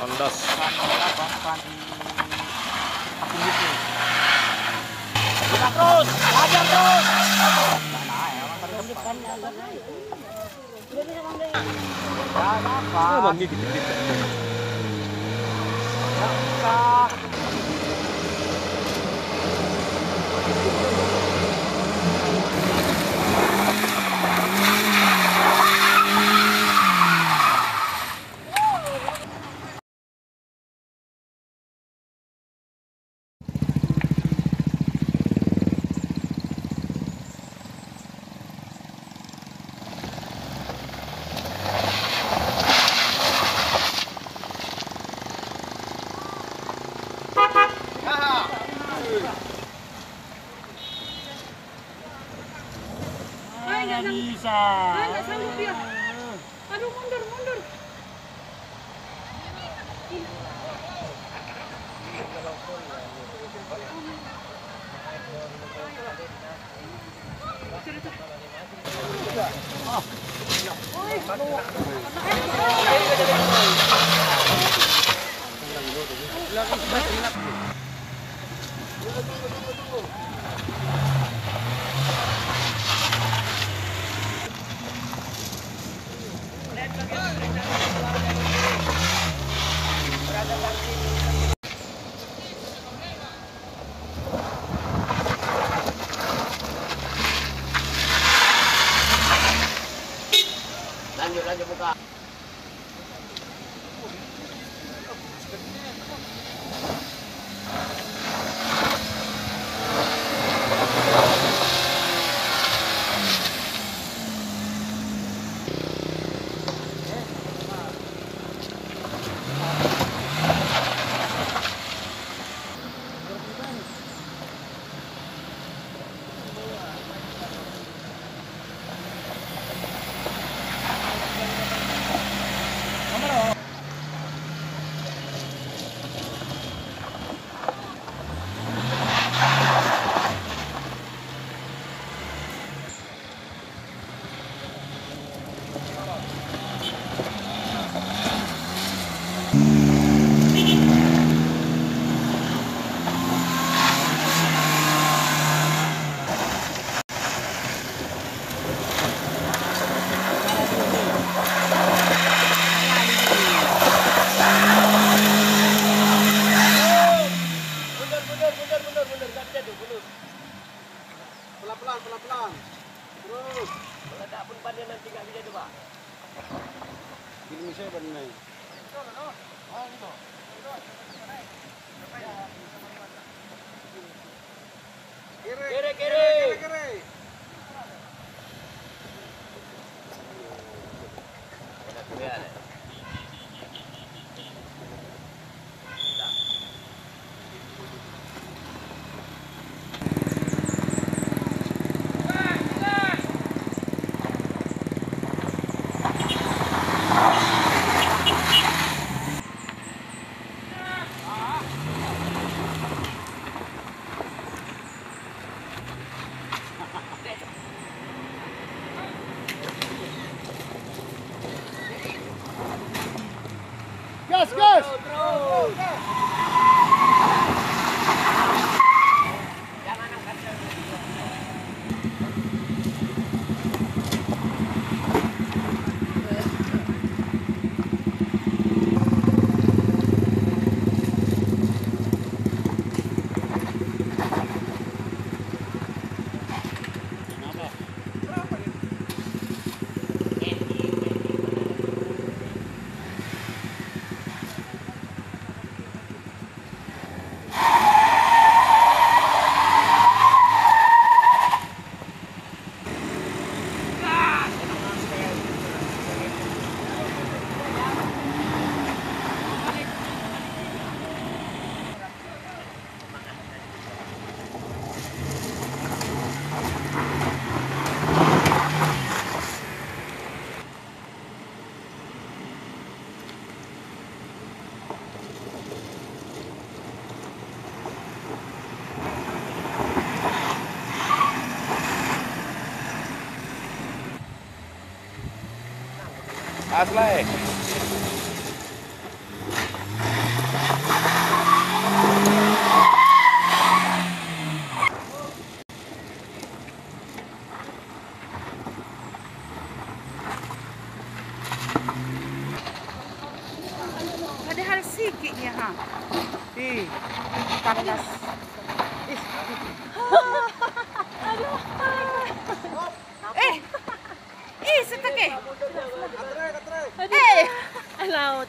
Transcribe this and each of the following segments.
kandas. Kan apa? Kan di kampung itu. Kita terus, hajar terus. Nah, ya, tadi depan agak naik. Udah bisa Bang Dek. Ya, apa? Bang gigit-gigit. Ya, usah. Nggak bisa. nggak sanggup dia. Aduh, mundur, mundur. Lanjut buka. Pelan-pelan. Terus. Meledak pun pada nanti nggak bisa coba. Ini saya benar. Kiri. Gas. Terus. Aslay. Padahal sikitnya ha. Panas. Setake. Alaw,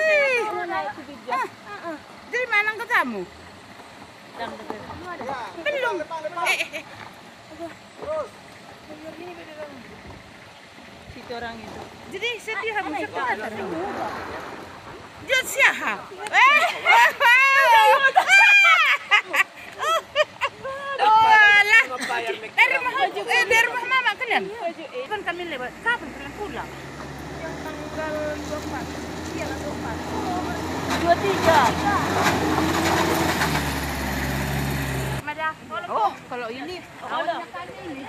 Dari mana ketemu? Belum. situ orang itu. Jadi sedih habis sekolah. Dia siapa? Dari rumah mama kalian? Kan kami lewat. Kapan kalian pulang? Yang tanggal 24. Iya, 24. 23. Mada, oh, kalau ini awalnya kali ini.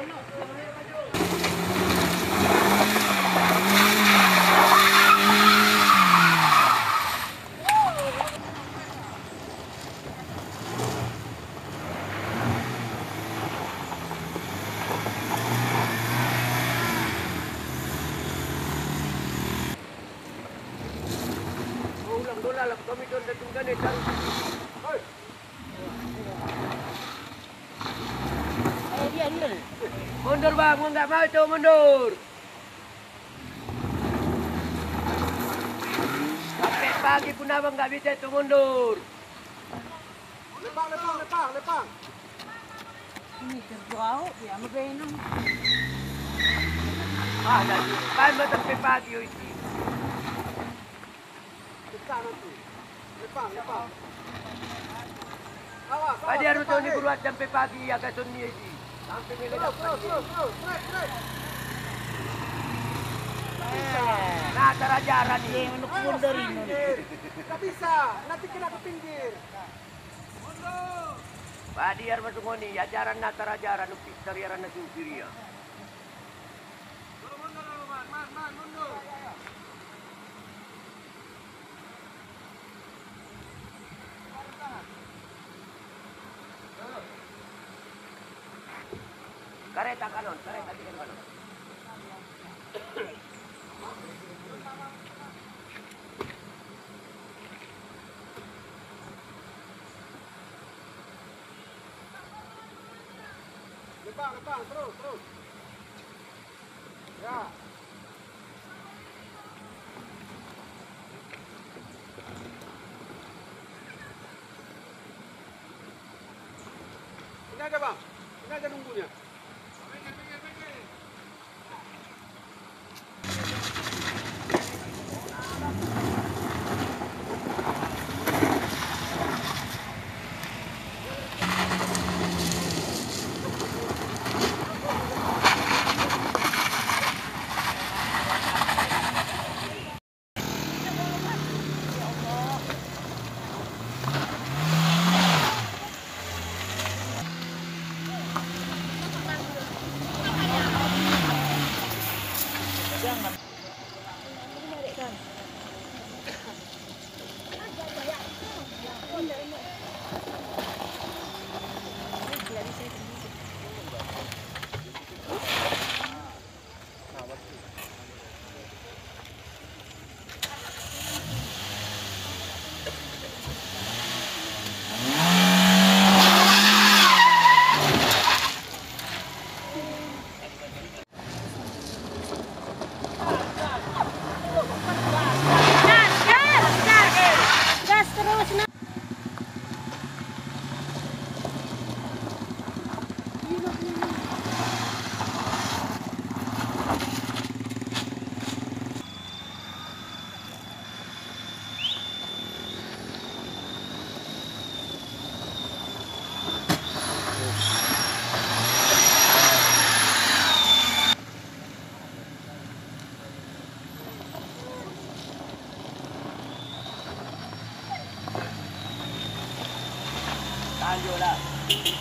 Kami doon datang ganit. Hoy! Dia. Mundur bang, mau nggak mau itu mundur. Sampai pagi pun abang nggak bisa itu mundur. Lepang. Ini terbau, dia magainang. Ada di depan sampai pagi itu. Lepang. Padi harus tahu ni buruat sampai pagi agak sunyi ini. Sampai ni terus. Nah, terajaran ni. Untuk mundur ini. Tak bisa, nanti kena ke pinggir. Padi harus masuk ni, ajaran na terajaran upik tariaran na supiria. Mundur. Kereta kanon. Lepang, terus. Ya. Ini aja bang, ini aja nunggunya. Tahan lah.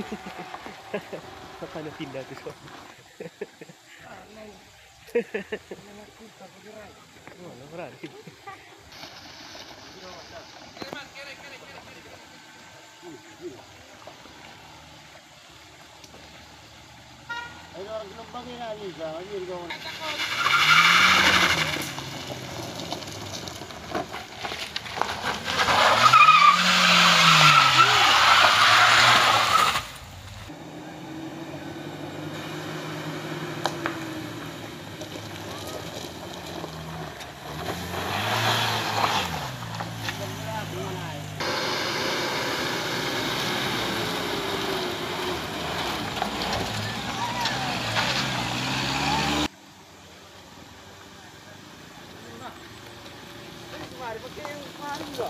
Paano pindah tuh so? Wala marami. Ay, orang gelombang ini lagi, lagi kau. Mari, pakai yang kemarin juga.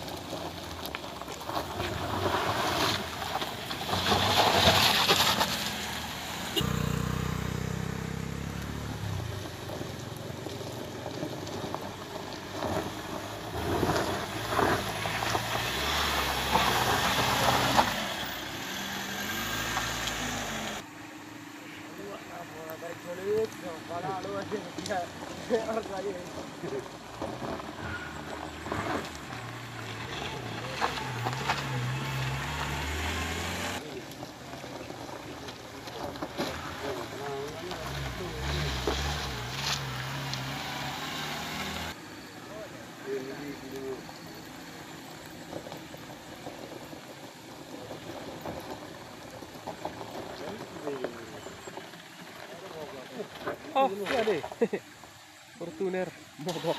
Oh, iya deh. Fortuner mogok.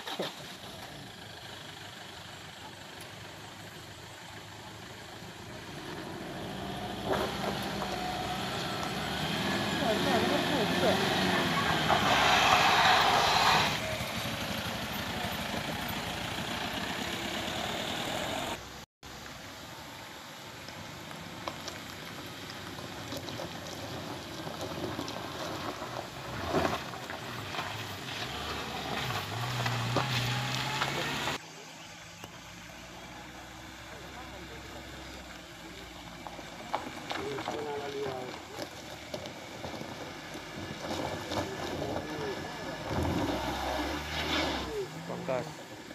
Pangkas.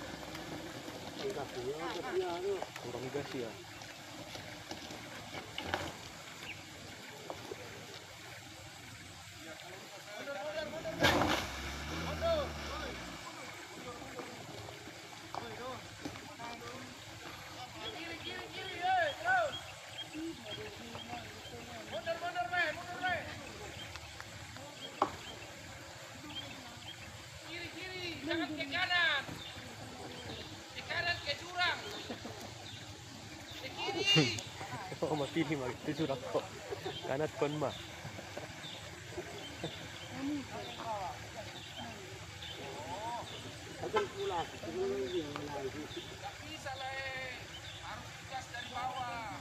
Kurang gas ya. Jangan ke kanan. Ke kanan ke jurang. Ke kiri. Oh, mapili mag itu surat ko. Kanat kon ma. Gak bisa le. Harus gas dari bawah.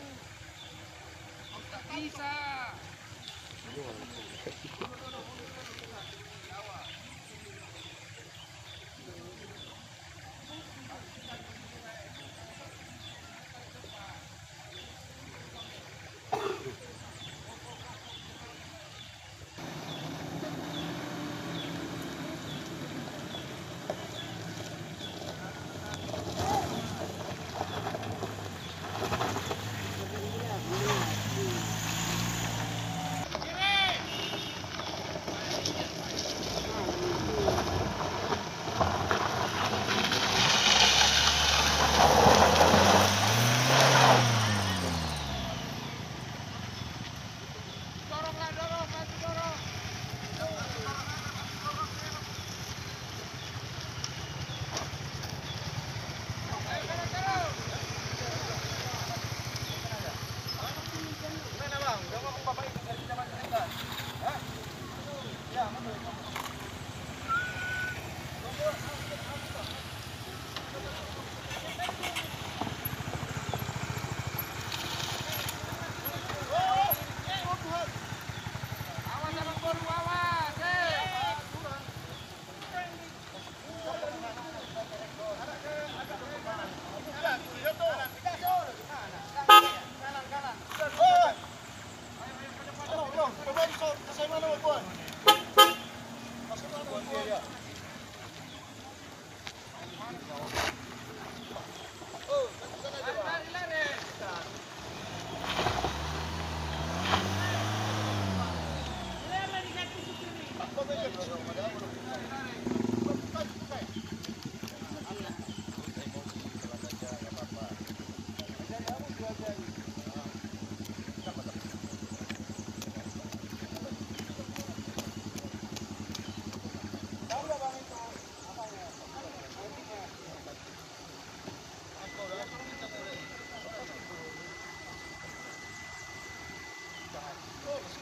Tak bisa. Kiri.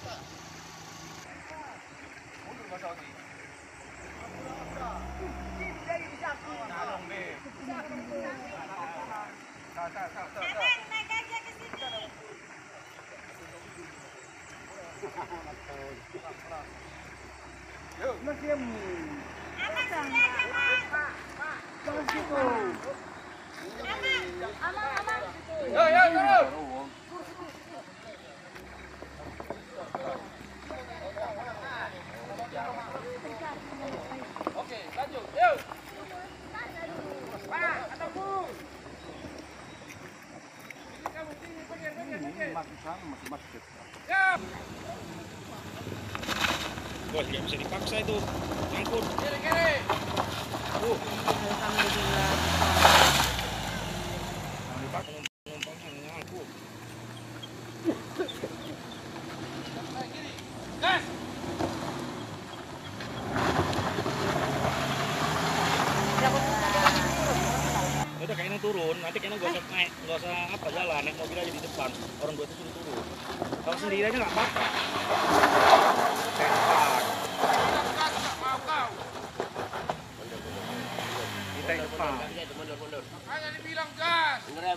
Yo, yo, turun. Oke, lanjut. Yuk. Ya. Bos, nggak bisa dipaksa itu. Nyangkut. Kiri, kiri. Alhamdulillah. Penumpangnya nyangkut. Gas. Udah kayaknya turun, nanti kayaknya nggak usah naik, nggak usah apa jalan, naik mobil aja di depan. Orang dua itu suruh turun. Kalau sendiri aja nggak apa-apa. Tempat. Gas, tak mau kau. Kita yang depan. Makanya dibilang gas.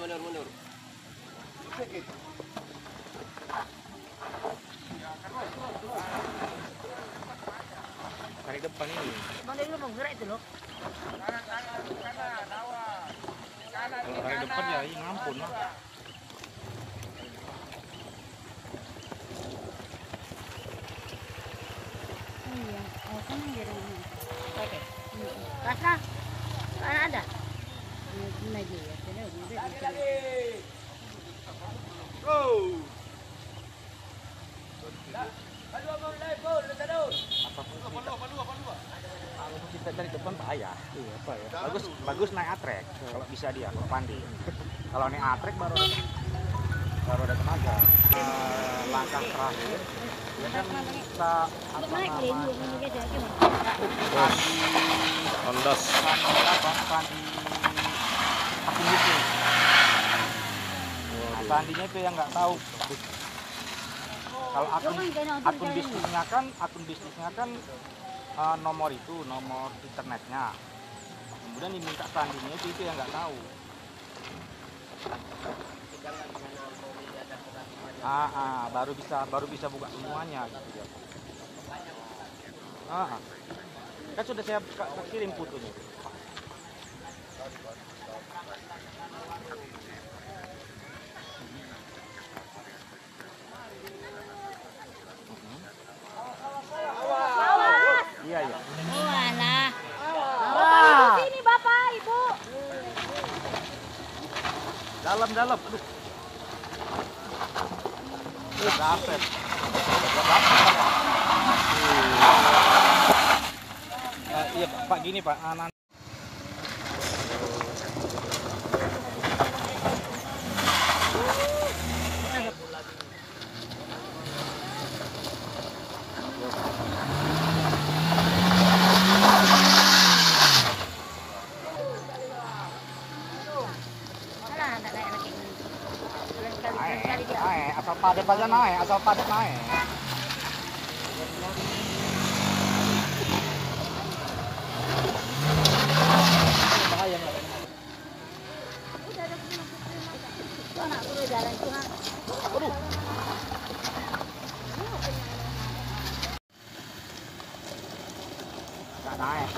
Tarik depan ini. Mana dulu mau gerak itu loh. Kanan, kanan, kanan, awas. Kanan, Kalau kiri, tarik depan ya kanan. ngampun lah. Iya, kan di rumah. Oke. Rasa kan ada. Ini aja ya. Kalau kita dari depan bahaya. Iya, apa ya? Bagus naik atrek. Kalau bisa dia, kalau pandai. Kalau naik atrek baru ada tenaga. Langkah terakhir, ya kan kita apa namanya? Ondas. Sandinya itu yang nggak tahu. Kalau akun bisnisnya kan nomor internetnya. Kemudian diminta sandinya itu yang nggak tahu. Baru bisa buka semuanya gitu ya. Kan sudah saya kirim fotonya. Iya, iya. Walah. Bapak sini Bapak, Ibu. Dalam. Aduh. Dapet. Iya Pak, gini Pak. Asal padat aja naik, asal padat naik. Bahaya nggak? Aduh. Nggak naik.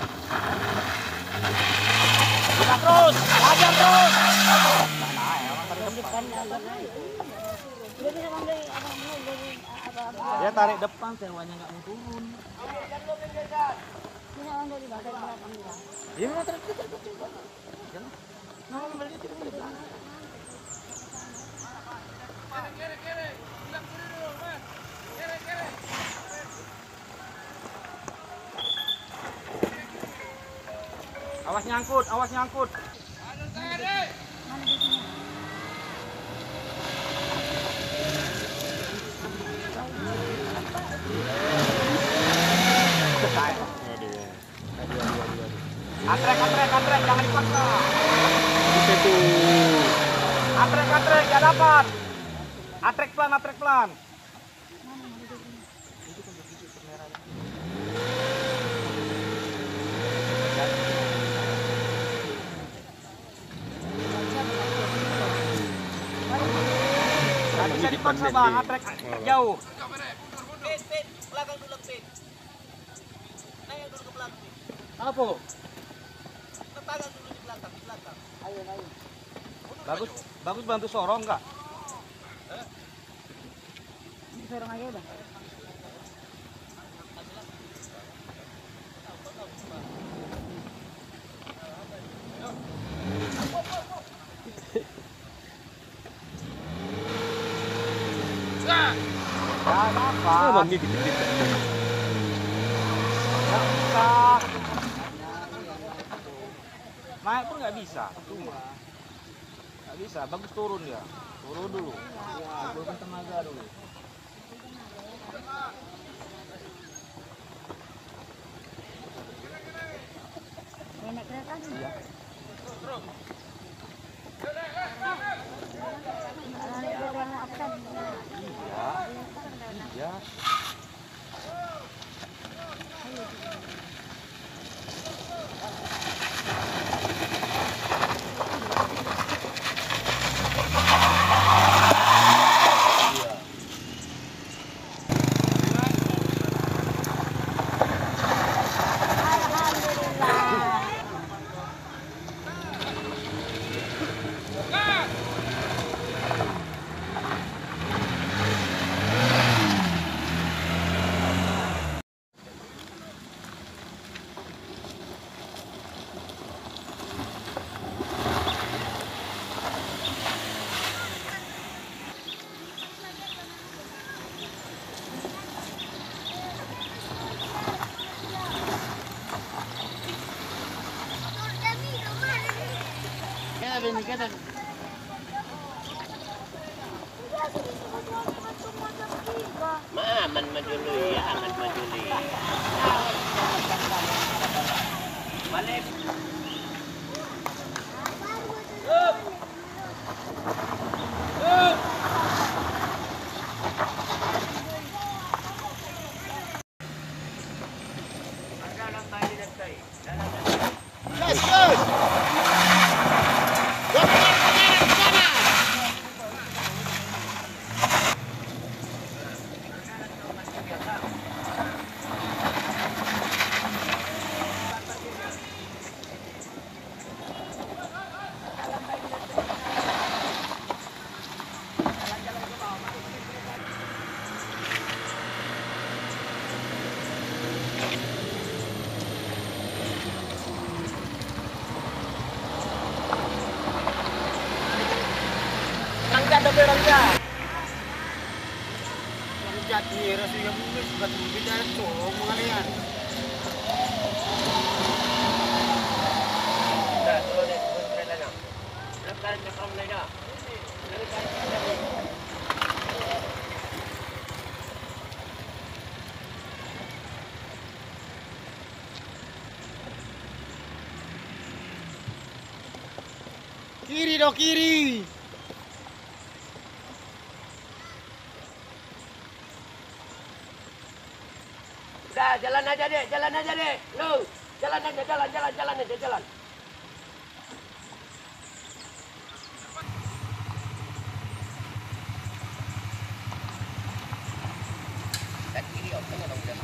Kita terus, hajar terus. Nggak naik, orang tadi depan. Dia tarik depan, sewanya nggak mau turun. Iya, mau tarik depan. Jangan. Kiri, kiri. Bilang kiri dulu, Mas. Kiri, kiri. Awas nyangkut, awas nyangkut. Kanan, kiri. Atrek, jangan dipaksa. Atrek, gak dapat. Atrek pelan. Nggak bisa dipaksa bang, trek jauh. Belakang dulu, Pit. Naik dulu ke belakang, Pit. Apa? Tangan dulu di belakang, di belakang. Ayo. Bagus, bagus bantu sorong nggak? Sorong aja udah. Apa? Nggak bisa. Naik pun nggak bisa. Nggak bisa, bagus turun ya. Turun dulu. Turun tenaga dulu. Nenek kereta sih. Iya. Iya. Iya. Aman dulu ya, aman dulu. Balik. Yes, yes. Rangga ada berangga. Jadi rasanya mungkin sudah berbeda tuh mengalian. Dah, turun deh, turun lagi. Lepas cakap lagi dah. Kiri dong, kiri. Udah, jalan aja deh. Lu, jalan aja, jalan. Dan kiri, tengah dong, jalan.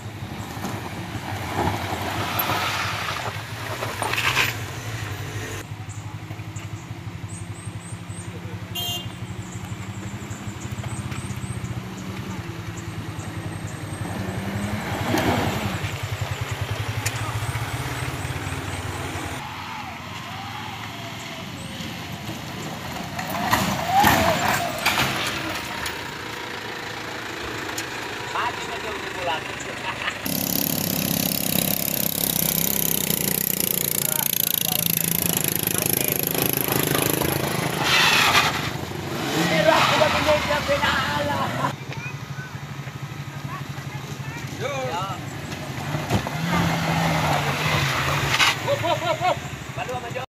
Mati na daw yung bulan. Pero ako ba pinag na pinaala? Hop! Paluwa, Majo.